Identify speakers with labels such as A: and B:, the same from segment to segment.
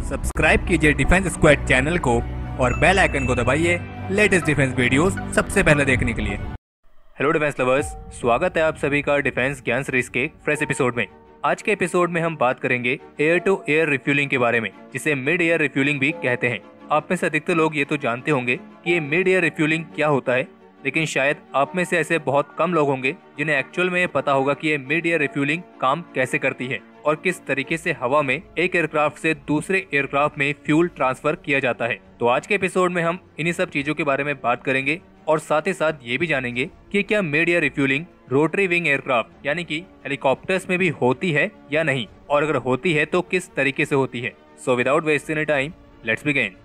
A: Subscribe कीजिए defence squad channel को और बेल आइकन को दबाइए लेटेस्ट डिफेंस वीडियोस सबसे पहले देखने के लिए। हेलो डिफेंस लवर्स, स्वागत है आप सभी का डिफेंस ज्ञान सीरीज के फ्रेश एपिसोड में। आज के एपिसोड में हम बात करेंगे एयर टू एयर रिफ्यूलिंग के बारे में, जिसे मिड एयर रिफ्यूलिंग भी कहते हैं। आप में से अधिकतर लोग ये तो जानते होंगे कि ये मिड एयर रिफ्यूलिंग क्या होता है, लेकिन शायद आप में से ऐसे बहुत कम लोग होंगे जिन्हें एक्चुअल में ये पता होगा कि ये मिड एयर रिफ्यूलिंग काम कैसे करती है और किस तरीके से हवा में एक एयरक्राफ्ट से दूसरे एयरक्राफ्ट में फ्यूल ट्रांसफर किया जाता है। तो आज के एपिसोड में हम इन्हीं सब चीजों के बारे में बात करेंगे और साथ ही साथ ये भी जानेंगे कि क्या mid air refuelling rotary wing aircraft यानी कि हेलीकॉप्टर्स में भी होती है या नहीं, और अगर होती है तो किस तरीके से होती है। So without wasting any time, let's begin.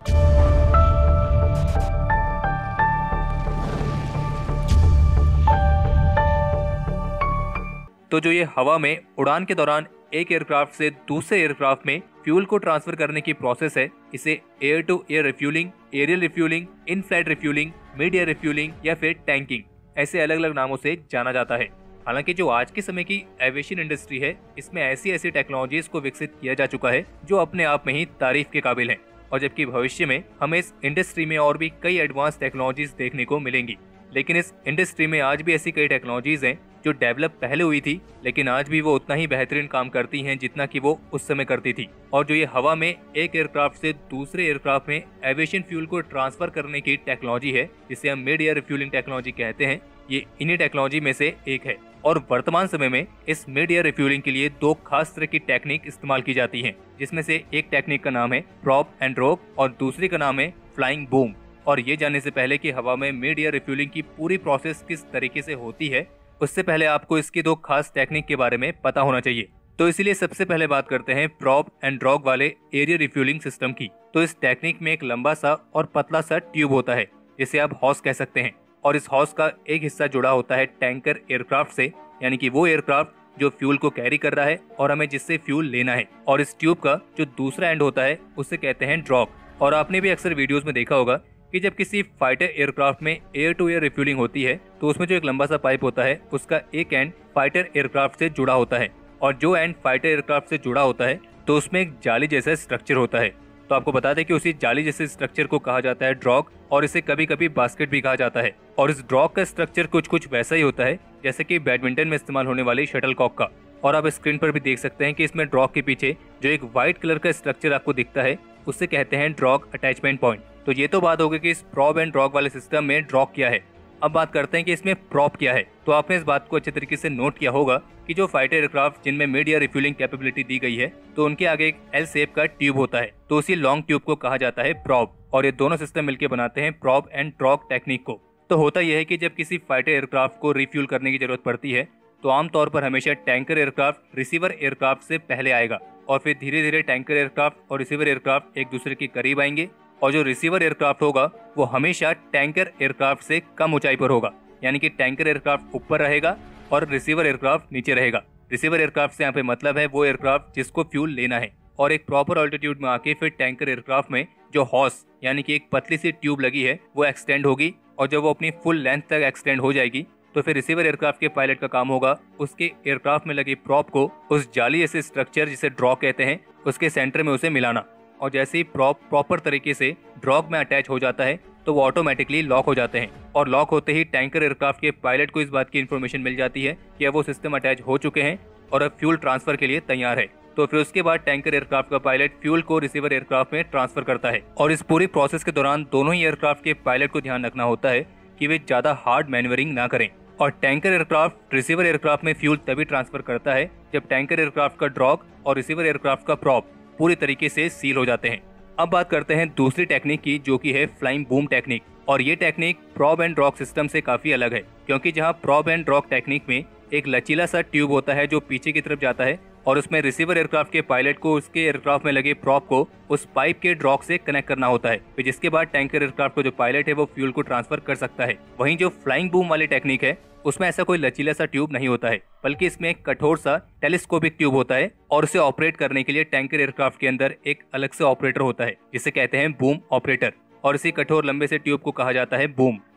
A: तो जो ये हवा में उड़ान के दौरान एक एयरक्राफ्ट से दूसरे एयरक्राफ्ट में फ्यूल को ट्रांसफर करने की प्रोसेस है, इसे air to air refuelling, aerial refuelling, in flight refuelling, mid air refuelling या फिर टैंकिंग, ऐसे अलग अलग नामों से जाना जाता है। हालांकि जो आज के समय की एविएशन इंडस्ट्री है, इसमें ऐसी टेक्नोलॉजीज को विकसित किया जा चुका है जो अपने आप में ही तारीफ के काबिल हैं, और जबकि भविष्य में हमें इस इंडस्ट्री में और भी कई एडवांस टेक्नोलॉजीज देखने को मिलेंगी। लेकिन इस इंडस्ट्री में आज भी ऐसी कई टेक्नोलॉजीज हैं जो डेवलप पहले हुई थी, लेकिन आज भी वो उतना ही बेहतरीन काम करती हैं जितना कि वो उस समय करती थी। और जो ये हवा में एक एयरक्राफ्ट से दूसरे एयरक्राफ्ट में एविएशन फ्यूल को ट्रांसफर करने की टेक्नोलॉजी है, जिसे हम मिड एयर रिफ्यूलिंग टेक्नोलॉजी कहते हैं, ये इन्हीं टेक्नोलॉजी में से एक है। और वर्तमान समय में इस मिड एयर रिफ्यूलिंग के लिए दो खास तरह की टेक्निक इस्तेमाल की जाती है, जिसमें से एक टेक्निक का नाम है प्रॉप एंड ड्रॉप और दूसरी का नाम है फ्लाइंग बूम। और ये जानने से पहले कि हवा में मिड एयर रिफ्यूलिंग की पूरी प्रोसेस किस तरीके से होती है, उससे पहले आपको इसकी दो खास टेक्निक के बारे में पता होना चाहिए। तो इसीलिए सबसे पहले बात करते हैं प्रॉप एंड ड्रॉग वाले एरियल रिफ्यूलिंग सिस्टम की। तो इस टेक्निक में एक लंबा सा और पतला सा ट्यूब होता है, जिसे आप हॉस कह सकते हैं, और इस हॉस का एक हिस्सा जुड़ा होता है टैंकर एयरक्राफ्ट से, यानी कि वो एयरक्राफ्ट जो फ्यूल को कैरी कर रहा है और हमें जिससे फ्यूल लेना है। और इस ट्यूब का जो दूसरा एंड होता है उसे कहते हैं ड्रॉग। और आपने भी अक्सर वीडियोस में देखा होगा कि जब किसी फाइटर एयरक्राफ्ट में एयर टू एयर रिफ्यूलिंग होती है तो उसमें जो एक लंबा सा पाइप होता है उसका एक एंड फाइटर एयरक्राफ्ट से जुड़ा होता है, और जो एंड फाइटर एयरक्राफ्ट से जुड़ा होता है तो उसमें एक जाली जैसा स्ट्रक्चर होता है। तो आपको बता दें कि उसी जाली जैसे स्ट्रक्चर को कहा जाता है ड्रॉग, और इसे कभी कभी बास्केट भी कहा जाता है। और इस ड्रॉग का स्ट्रक्चर कुछ वैसा ही होता है जैसे कि बैडमिंटन में इस्तेमाल होने वाली शटलकॉक का। और आप स्क्रीन पर भी देख सकते हैं कि इसमें ड्रॉग के पीछे जो एक व्हाइट कलर का स्ट्रक्चर आपको दिखता है उसे कहते हैं ड्रॉग अटैचमेंट पॉइंट। तो ये तो बात होगी कि इस प्रॉप एंड ड्रॉग वाले सिस्टम में ड्रॉग क्या है। अब बात करते हैं कि इसमें प्रॉप क्या है। तो आपने इस बात को अच्छे तरीके से नोट किया होगा कि जो फाइटर एयरक्राफ्ट जिनमें मिड एयर रिफ्यूलिंग कैपेबिलिटी दी गई है, तो उनके आगे एक एल शेप का ट्यूब होता है, तो उसी लॉन्ग ट्यूब को कहा जाता है प्रॉप। और ये दोनों सिस्टम मिलकर बनाते हैं प्रॉप एंड ड्रॉग टेक्निक को। तो होता यह है कि जब किसी फाइटर एयरक्राफ्ट को रिफ्यूल करने की जरूरत पड़ती है तो आमतौर पर हमेशा टैंकर एयरक्राफ्ट रिसीवर एयरक्राफ्ट से पहले आएगा, और फिर धीरे धीरे टैंकर एयरक्राफ्ट और रिसीवर एयरक्राफ्ट एक दूसरे के करीब आएंगे, और जो रिसीवर एयरक्राफ्ट होगा वो हमेशा टैंकर एयरक्राफ्ट से कम ऊंचाई पर होगा, यानी कि टैंकर एयरक्राफ्ट ऊपर रहेगा और रिसीवर एयरक्राफ्ट नीचे रहेगा। रिसीवर एयरक्राफ्ट से यहाँ पे मतलब है वो एयरक्राफ्ट जिसको फ्यूल लेना है, और एक प्रॉपर ऑल्टीट्यूड में आके फिर टैंकर एयरक्राफ्ट में जो हॉस यानी कि एक पतली सी ट्यूब लगी है वो एक्सटेंड होगी, और जब वो अपनी फुल लेंथ तक एक्सटेंड हो जाएगी तो फिर रिसीवर एयरक्राफ्ट के पायलट का काम होगा उसके एयरक्राफ्ट में लगी प्रॉप को उस जाली जैसे स्ट्रक्चर जिसे ड्रॉग कहते हैं उसके सेंटर में उसे मिलाना। और जैसे ही प्रॉप प्रॉपर तरीके से ड्रॉग में अटैच हो जाता है तो वो ऑटोमेटिकली लॉक हो जाते हैं, और लॉक होते ही टैंकर एयरक्राफ्ट के पायलट को इस बात की इन्फॉर्मेशन मिल जाती है कि अब वो सिस्टम अटैच हो चुके हैं और अब फ्यूल ट्रांसफर के लिए तैयार है। तो फिर उसके बाद टैंकर एयरक्राफ्ट का पायलट फ्यूल को रिसीवर एयरक्राफ्ट में ट्रांसफर करता है। और इस पूरी प्रोसेस के दौरान दोनों ही एयरक्राफ्ट के पायलट को ध्यान रखना होता है कि वे ज्यादा हार्ड मैन्यूवरिंग ना करें। और टैंकर एयरक्राफ्ट रिसीवर एयरक्राफ्ट में फ्यूल तभी ट्रांसफर करता है जब टैंकर एयरक्राफ्ट का ड्रॉग और रिसीवर एयरक्राफ्ट का प्रॉप पूरी तरीके से सील हो जाते हैं। अब बात करते हैं दूसरी टेक्निक की, जो कि है फ्लाइंग बूम टेक्निक। और ये technique probe and drogue system से काफी अलग है, क्योंकि जहां प्रॉप एंड ड्रॉग टेक्निक में एक लचीला सा ट्यूब होता है जो पीछे की तरफ जाता है, और उसमें रिसीवर एयरक्राफ्ट के पायलट को उसके एयरक्राफ्ट में लगे प्रॉप को उस पाइप के ड्रॉग से कनेक्ट करना होता है, फिर जिसके बाद टैंकर एयरक्राफ्ट को जो पायलट है वो फ्यूल को ट्रांसफर कर सकता है। वहीं जो फ्लाइंग बूम वाली टेक्निक है उसमें ऐसा कोई लचीला सा ट्यूब नहीं होता है, बल्कि इसमें एक कठोर सा टेलीस्कोपिक ट्यूब होता है, और उसे ऑपरेट करने के लिए टैंकर एयरक्राफ्ट के अंदर एक अलग से ऑपरेटर होता है जिसे कहते हैं बूम ऑपरेटर। और इसी कठोर लंबे से ट्यूब को कहा जाता है बूम।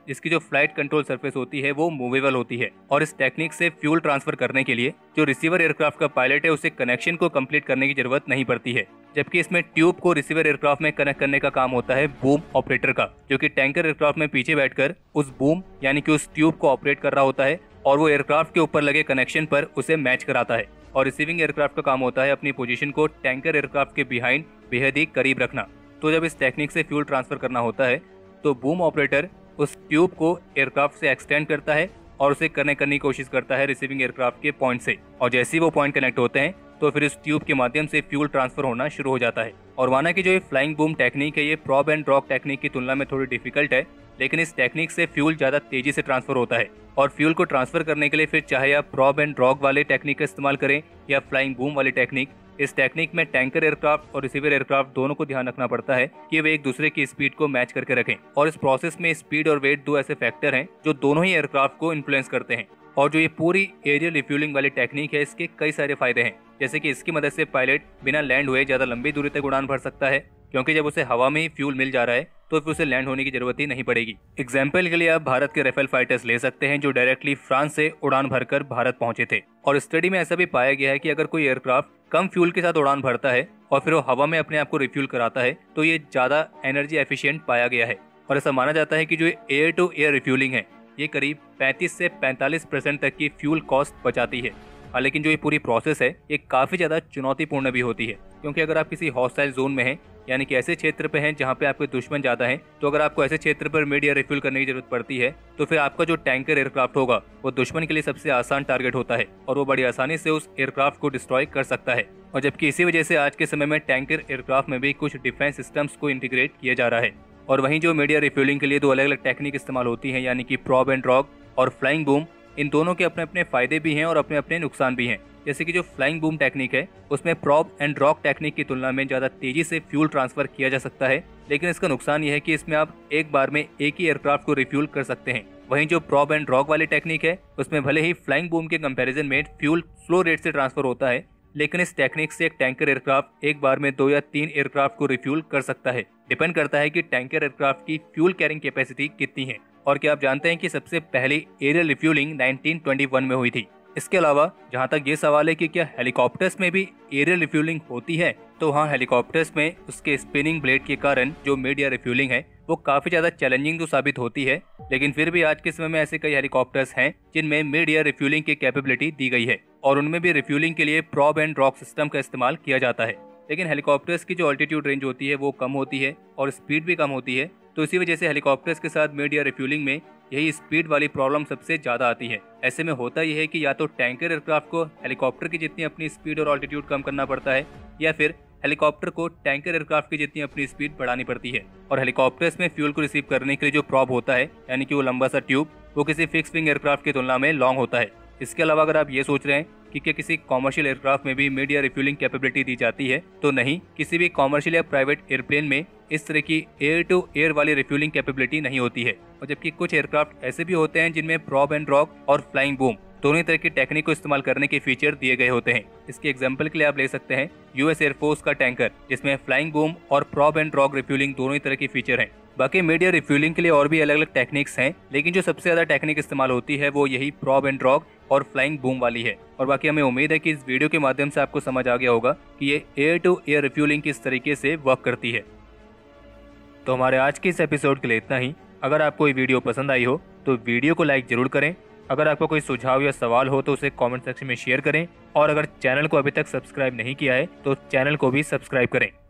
A: जिसकी जो फ्लाइट कंट्रोल सरफेस होती है वो मूवेबल होती है। और इस टेक्निक से फ्यूल ट्रांसफर करने के लिए जो रिसीवर एयरक्राफ्ट का पायलट है उसे कनेक्शन को कंप्लीट करने की जरूरत नहीं पड़ती है, जबकि इसमें ट्यूब को रिसीवर एयरक्राफ्ट में कनेक्ट करने का काम होता है बूम ऑपरेटर का, जो कि टैंकर एयरक्राफ्ट में पीछे बैठकर उस बूम यानी कि उस ट्यूब को ऑपरेट कर रहा होता है और वो एयरक्राफ्ट के ऊपर लगे कनेक्शन पर उसे मैच कराता है। और रिसीविंग एयरक्राफ्ट का काम होता है अपनी पोजीशन को टैंकर एयरक्राफ्ट के बिहाइंड बेहद ही करीब रखना। तो जब इस टेक्निक से फ्यूल ट्रांसफर करना होता है तो बूम ऑपरेटर उस ट्यूब को एयरक्राफ्ट से एक्सटेंड करता है और उसे कनेक्ट करने की कोशिश करता है रिसीविंग एयरक्राफ्ट के पॉइंट से। और जैसे ही वो पॉइंट कनेक्ट होते हैं तो फिर इस ट्यूब के माध्यम से फ्यूल ट्रांसफर होना शुरू हो जाता है। और माना कि जो ये फ्लाइंग बूम टेक्निक है ये प्रॉब एंड ड्रॉग टेक्निक की तुलना में थोड़ी डिफिकल्ट है, लेकिन इस टेक्निक से फ्यूल ज्यादा तेजी से ट्रांसफर होता है। और फ्यूल को ट्रांसफर करने के लिए फिर चाहे आप प्रॉब एंड ड्रॉग वाले टेक्निक का इस्तेमाल करें या फ्लाइंग बूम वाली टेक्निक, इस टेक्निक में टैंकर एयरक्राफ्ट और रिसीवर एयरक्राफ्ट दोनों को ध्यान रखना पड़ता है कि वे एक दूसरे की स्पीड को मैच करके रखें। और इस प्रोसेस में स्पीड और वेट दो ऐसे फैक्टर हैं जो दोनों ही एयरक्राफ्ट को इन्फ्लुएंस करते हैं। और जो ये पूरी एरियल रिफ्यूलिंग वाली टेक्निक है इसके कई सारे फायदे हैं, जैसे कि इसकी मदद से पायलट बिना लैंड हुए ज्यादा लंबी दूरी तक उड़ान भर सकता है, क्योंकि जब उसे हवा में ही फ्यूल मिल जा रहा है तो फिर उसे लैंड होने की जरूरत ही नहीं पड़ेगी। एग्जाम्पल के लिए आप भारत के राफेल फाइटर्स ले सकते हैं जो डायरेक्टली फ्रांस से उड़ान भरकर भारत पहुंचे थे। और स्टडी में ऐसा भी पाया गया है कि अगर कोई एयरक्राफ्ट कम फ्यूल के साथ उड़ान भरता है और फिर वो हवा में अपने आप को रिफ्यूल कराता है तो ये ज्यादा एनर्जी एफिशिएंट पाया गया है। और ऐसा माना जाता है कि जो एयर टू एयर रिफ्यूलिंग है ये करीब 35 से 45% तक की फ्यूल कॉस्ट बचाती है। लेकिन जो ये पूरी प्रोसेस है ये काफी ज्यादा चुनौतीपूर्ण भी होती है, क्योंकि अगर आप किसी हॉस्टाइल जोन में हैं यानी कि ऐसे क्षेत्र पे हैं जहाँ पे आपके दुश्मन ज्यादा हैं, तो अगर आपको ऐसे क्षेत्र पर मिड एयर रिफ्यूल करने की जरूरत पड़ती है तो फिर आपका जो टैंकर एयरक्राफ्ट होगा वो दुश्मन के लिए सबसे आसान टारगेट होता है और वो बड़ी आसानी से उस एयरक्राफ्ट को डिस्ट्रॉय कर सकता है। और जबकि इसी वजह से आज के समय में टैंकर एयरक्राफ्ट में भी कुछ डिफेंस सिस्टम्स को इंटीग्रेट किया जा रहा है। और वहीं जो मिड एयर रिफ्यूलिंग के लिए दो अलग अलग टेक्निक इस्तेमाल होती है यानी कि प्रॉब एंड ड्रॉग और फ्लाइंग बूम, इन दोनों के अपने अपने फायदे भी हैं और अपने अपने नुकसान भी हैं। जैसे कि जो फ्लाइंग बूम टेक्निक है उसमें प्रॉब एंड ड्रॉग टेक्निक की तुलना में ज्यादा तेजी से फ्यूल ट्रांसफर किया जा सकता है, लेकिन इसका नुकसान यह है कि इसमें आप एक बार में एक ही एयरक्राफ्ट को रिफ्यूल कर सकते हैं। वहीं जो प्रॉब एंड ड्रॉग वाली टेक्निक है उसमें भले ही फ्लाइंग बूम के कंपैरिजन में फ्यूल स्लो रेट से ट्रांसफर होता है, लेकिन इस टेक्निक से एक टैंकर एयरक्राफ्ट एक बार में 2 या 3 एयरक्राफ्ट को रिफ्यूल कर सकता है। डिपेंड करता है कि टैंकर एयरक्राफ्ट की फ्यूल कैरिंग कैपेसिटी कितनी है। और क्या आप जानते हैं कि सबसे पहली एरियल रिफ्यूलिंग 1921 में हुई थी। इसके अलावा जहां तक ये सवाल है कि क्या हेलीकॉप्टर्स में भी एरियल रिफ्यूलिंग होती है, तो हाँ, हेलीकॉप्टर्स में उसके स्पिनिंग ब्लेड के कारण जो मिड एयर रिफ्यूलिंग है वो काफी ज्यादा चैलेंजिंग तो साबित होती है, लेकिन फिर भी आज के समय में ऐसे कई हेलीकॉप्टर्स हैं जिनमें मिड एयर रिफ्यूलिंग की कैपेबिलिटी दी गई है और उनमें भी रिफ्यूलिंग के लिए प्रॉब एंड ड्रॉग सिस्टम का इस्तेमाल किया जाता है। लेकिन हेलीकॉप्टर्स की जो ऑल्टीट्यूड रेंज होती है वो कम होती है और स्पीड भी कम होती है, तो इसी वजह से हेलीकॉप्टर्स के साथ मिड एयर रिफ्यूलिंग में यही स्पीड वाली प्रॉब्लम सबसे ज्यादा आती है। ऐसे में होता यह है कि या तो टैंकर एयरक्राफ्ट को हेलीकॉप्टर की जितनी अपनी स्पीड और ऑल्टीट्यूड कम करना पड़ता है या फिर हेलीकॉप्टर को टैंकर एयरक्राफ्ट की जितनी अपनी स्पीड बढ़ानी पड़ती है। और हेलीकॉप्टर्स में फ्यूल को रिसीव करने के लिए जो प्रॉब होता है यानी कि वो लंबा सा ट्यूब, वो किसी फिक्स विंग एयरक्राफ्ट की तुलना में लॉन्ग होता है। इसके अलावा अगर आप ये सोच रहे हैं कि क्या किसी कॉमर्शियल एयरक्राफ्ट में भी मिड एयर रिफ्यूलिंग कैपेबिलिटी दी जाती है, तो नहीं, किसी भी कॉमर्शियल या प्राइवेट एयरप्लेन में इस तरह की एयर टू एयर वाली रिफ्यूलिंग कैपेबिलिटी नहीं होती है। और जबकि कुछ एयरक्राफ्ट ऐसे भी होते हैं जिनमें प्रॉब एंड ड्रॉग और फ्लाइंग बूम दोनों तरह की टेक्निक को इस्तेमाल करने के फीचर दिए गए होते हैं। इसके एग्जांपल के लिए आप ले सकते हैं यूएस एयरफोर्स का टैंकर, जिसमें फ्लाइंग बूम और प्रॉब एंड ड्रॉग रिफ्यूलिंग दोनों ही तरह की फीचर हैं। बाकी मिड एयर रिफ्यूलिंग के लिए और भी अलग अलग टेक्निक्स हैं, लेकिन जो सबसे ज्यादा टेक्निक इस्तेमाल होती है वो यही प्रॉब एंड ड्रॉग और फ्लाइंग बूम वाली है। और बाकी हमें उम्मीद है कि इस वीडियो के माध्यम से आपको समझ आ गया होगा कि ये एयर टू एयर रिफ्यूलिंग किस तरीके से वर्क करती है। तो हमारे आज के इस एपिसोड के लिए इतना ही। अगर आपको ये वीडियो पसंद आई हो तो वीडियो को लाइक जरूर करें। अगर आपको कोई सुझाव या सवाल हो तो उसे कमेंट सेक्शन में शेयर करें और अगर चैनल को अभी तक सब्सक्राइब नहीं किया है तो चैनल को भी सब्सक्राइब करें।